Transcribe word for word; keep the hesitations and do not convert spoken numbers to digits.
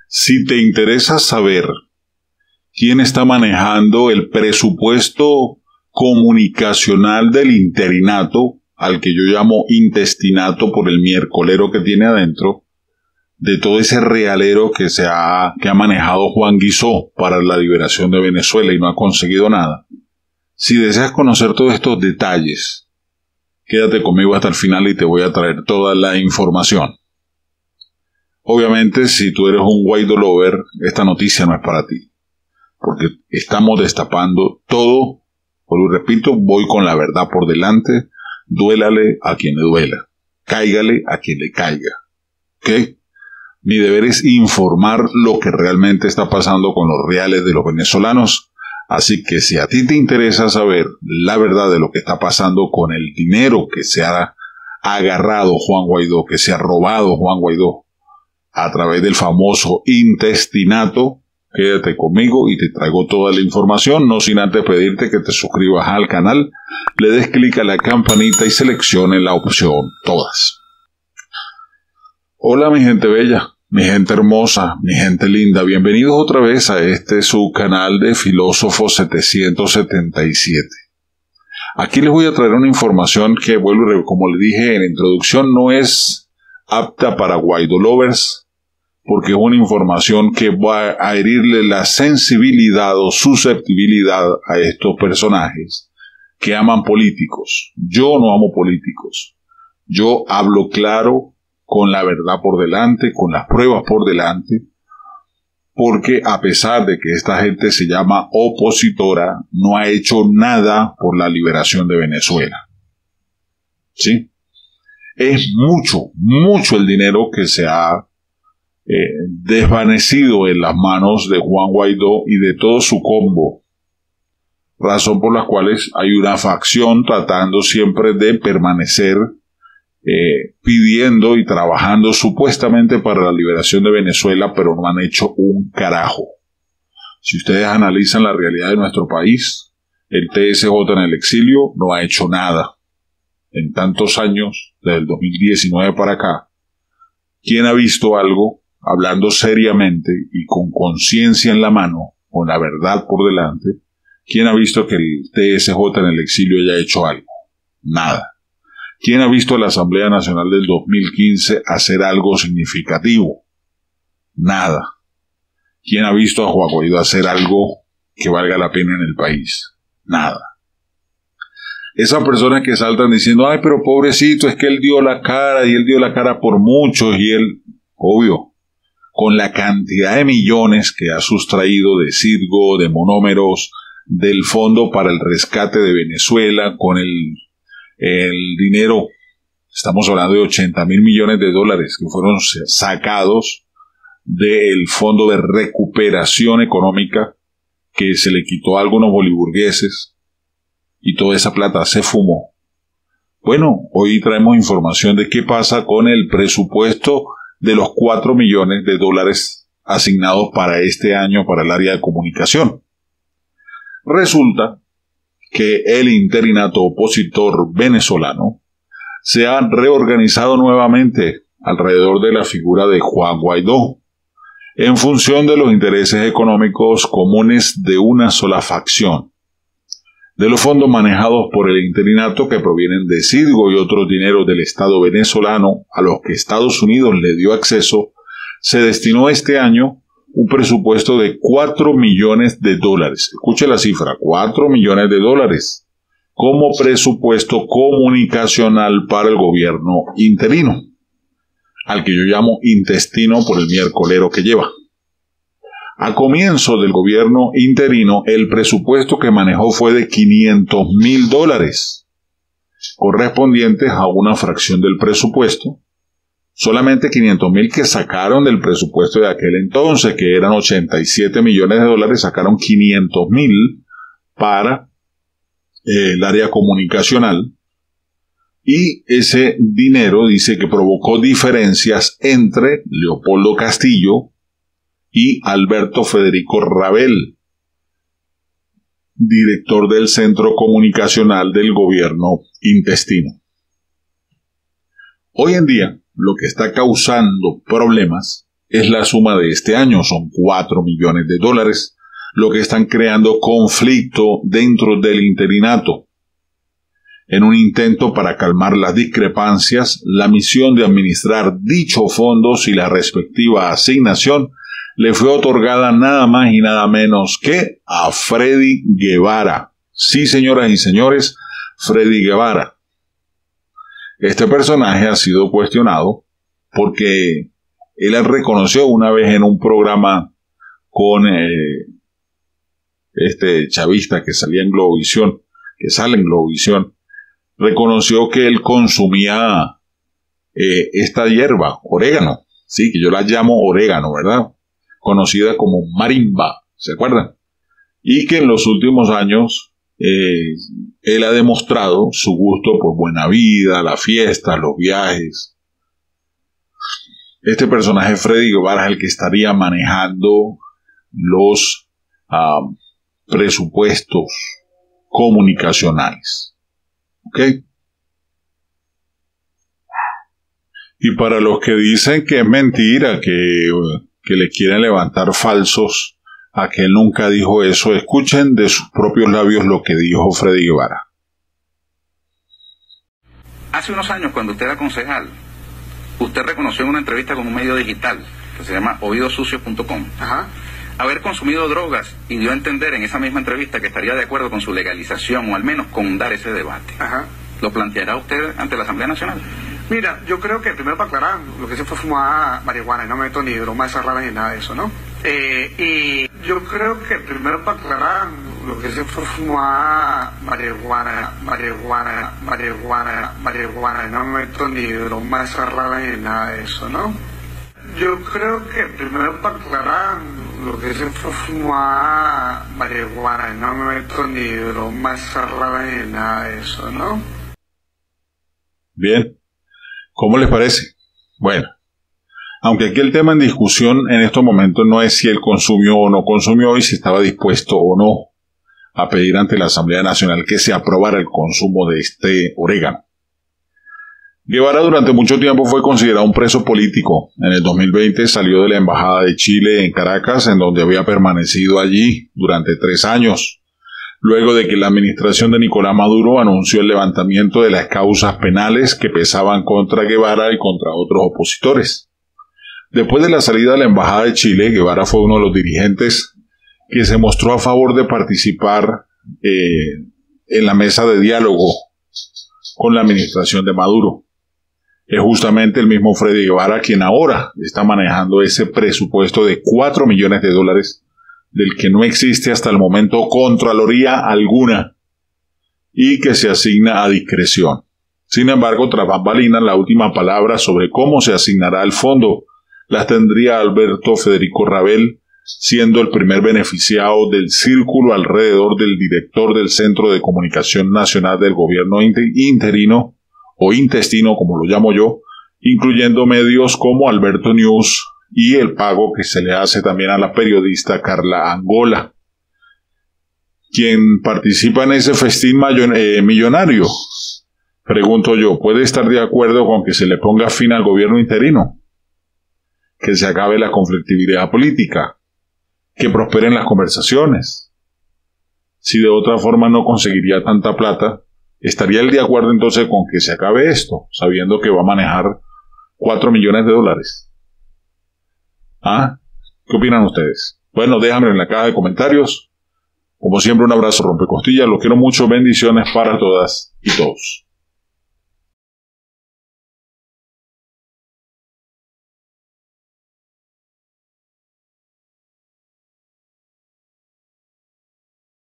Si te interesa saber quién está manejando el presupuesto comunicacional del interinato, al que yo llamo intestinato por el miércolero que tiene adentro, de todo ese realero que se ha, que ha manejado Juan Guizó para la liberación de Venezuela y no ha conseguido nada. Si deseas conocer todos estos detalles, quédate conmigo hasta el final y te voy a traer toda la información. Obviamente, si tú eres un Guaidó lover, esta noticia no es para ti, porque estamos destapando todo. Pero repito, voy con la verdad por delante, duélale a quien le duela, cáigale a quien le caiga. ¿Ok? Mi deber es informar lo que realmente está pasando con los reales de los venezolanos. Así que si a ti te interesa saber la verdad de lo que está pasando con el dinero que se ha agarrado Juan Guaidó, que se ha robado Juan Guaidó a través del famoso intestinato, quédate conmigo y te traigo toda la información, no sin antes pedirte que te suscribas al canal, le des clic a la campanita y seleccione la opción todas. Hola mi gente bella, mi gente hermosa, mi gente linda, bienvenidos otra vez a este su canal de Filósofo setecientos setenta y siete. Aquí les voy a traer una información que, vuelvo, como le dije en la introducción, no es apta para Guaidó lovers, porque es una información que va a herirle la sensibilidad o susceptibilidad a estos personajes que aman políticos. Yo no amo políticos. Yo hablo claro, con la verdad por delante, con las pruebas por delante, porque a pesar de que esta gente se llama opositora, no ha hecho nada por la liberación de Venezuela. ¿Sí? Es mucho, mucho el dinero que se ha eh, desvanecido en las manos de Juan Guaidó y de todo su combo, razón por la cual hay una facción tratando siempre de permanecer eh, pidiendo y trabajando supuestamente para la liberación de Venezuela, pero no han hecho un carajo. Si ustedes analizan la realidad de nuestro país, el T S J en el exilio no ha hecho nada. En tantos años, desde el dos mil diecinueve para acá, ¿quién ha visto algo, hablando seriamente y con conciencia en la mano, con la verdad por delante? ¿Quién ha visto que el T S J en el exilio haya hecho algo? Nada. ¿Quién ha visto a la Asamblea Nacional del dos mil quince hacer algo significativo? Nada. ¿Quién ha visto a Juan Guaidó hacer algo que valga la pena en el país? Nada. Esas personas que saltan diciendo, ay, pero pobrecito, es que él dio la cara y él dio la cara por muchos y él, obvio, con la cantidad de millones que ha sustraído de Citgo, de monómeros, del Fondo para el Rescate de Venezuela, con el, el dinero, estamos hablando de ochenta mil millones de dólares que fueron sacados del Fondo de Recuperación Económica que se le quitó a algunos boliburgueses y toda esa plata se fumó. Bueno, hoy traemos información de qué pasa con el presupuesto de los cuatro millones de dólares asignados para este año para el área de comunicación. Resulta que el interinato opositor venezolano se ha reorganizado nuevamente alrededor de la figura de Juan Guaidó, en función de los intereses económicos comunes de una sola facción. De los fondos manejados por el interinato que provienen de Citgo y otros dineros del Estado venezolano a los que Estados Unidos le dio acceso, se destinó este año un presupuesto de cuatro millones de dólares. Escuche la cifra, cuatro millones de dólares, como presupuesto comunicacional para el gobierno interino, al que yo llamo intestino por el miércolero que lleva. A comienzo del gobierno interino, el presupuesto que manejó fue de quinientos mil dólares, correspondientes a una fracción del presupuesto. Solamente quinientos mil que sacaron del presupuesto de aquel entonces, que eran ochenta y siete millones de dólares, sacaron quinientos mil para eh, el área comunicacional. Y ese dinero dice que provocó diferencias entre Leopoldo Castillo y Alberto Federico Rabel, director del Centro Comunicacional del Gobierno Intestino. Hoy en día, lo que está causando problemas es la suma de este año, son cuatro millones de dólares, lo que están creando conflicto dentro del interinato. En un intento para calmar las discrepancias, la misión de administrar dichos fondos y la respectiva asignación le fue otorgada nada más y nada menos que a Freddy Guevara. Sí, señoras y señores, Freddy Guevara. Este personaje ha sido cuestionado porque él reconoció una vez en un programa con eh, este chavista que salía en Globovisión, que sale en Globovisión, reconoció que él consumía eh, esta hierba, orégano, sí, que yo la llamo orégano, ¿verdad? Conocida como marimba, ¿se acuerdan? Y que en los últimos años eh, él ha demostrado su gusto por buena vida, la fiesta, los viajes. Este personaje Freddy Guevara es el que estaría manejando los uh, presupuestos comunicacionales. ¿Ok? Y para los que dicen que es mentira, que, que le quieren levantar falsos a que él nunca dijo eso, escuchen de sus propios labios lo que dijo Freddy Guevara. Hace unos años, cuando usted era concejal, usted reconoció en una entrevista con un medio digital que se llama oídos sucios punto com haber consumido drogas y dio a entender en esa misma entrevista que estaría de acuerdo con su legalización o al menos con dar ese debate. Ajá. ¿Lo planteará usted ante la Asamblea Nacional? Mira, yo creo que primero para aclarar, lo que se fue fumar marihuana y no me meto ni bromas raras ni nada de eso, ¿no? Eh, y yo creo que primero para aclarar, lo que se fue fumar marihuana, marihuana, marihuana, marihuana y no me meto ni bromas raras ni nada de eso, ¿no? Yo creo que primero para aclarar, lo que se fue fumar marihuana y no me meto ni bromas raras ni nada de eso, ¿no? Bien. ¿Cómo les parece? Bueno, aunque aquí el tema en discusión en estos momentos no es si él consumió o no consumió y si estaba dispuesto o no a pedir ante la Asamblea Nacional que se aprobara el consumo de este orégano. Guevara durante mucho tiempo fue considerado un preso político. En el dos mil veinte salió de la Embajada de Chile en Caracas, en donde había permanecido allí durante tres años. Luego de que la administración de Nicolás Maduro anunció el levantamiento de las causas penales que pesaban contra Guevara y contra otros opositores. Después de la salida de la Embajada de Chile, Guevara fue uno de los dirigentes que se mostró a favor de participar eh, en la mesa de diálogo con la administración de Maduro. Es justamente el mismo Freddy Guevara quien ahora está manejando ese presupuesto de cuatro millones de dólares del que no existe hasta el momento contraloría alguna y que se asigna a discreción. Sin embargo, tras bambalinas, la última palabra sobre cómo se asignará el fondo las tendría Alberto Federico Rabel, siendo el primer beneficiado del círculo alrededor del director del Centro de Comunicación Nacional del Gobierno interino o intestino, como lo llamo yo, incluyendo medios como Alberto News, y el pago que se le hace también a la periodista Carla Angola, quien participa en ese festín eh, millonario. Pregunto yo, ¿puede estar de acuerdo con que se le ponga fin al gobierno interino? Que se acabe la conflictividad política, que prosperen las conversaciones. Si de otra forma no conseguiría tanta plata, ¿estaría él de acuerdo entonces con que se acabe esto, sabiendo que va a manejar cuatro millones de dólares? ¿Ah? ¿Qué opinan ustedes? Bueno, déjame en la caja de comentarios. Como siempre, un abrazo rompecostillas. Los quiero mucho. Bendiciones para todas y todos.